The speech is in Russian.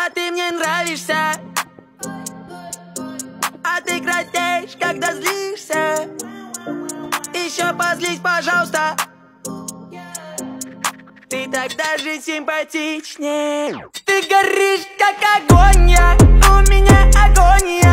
А ты мне нравишься, а ты краснеешь, когда злишься. Еще позлись, пожалуйста. Ты так даже симпатичнее. Ты горишь, как огонь, у меня агония.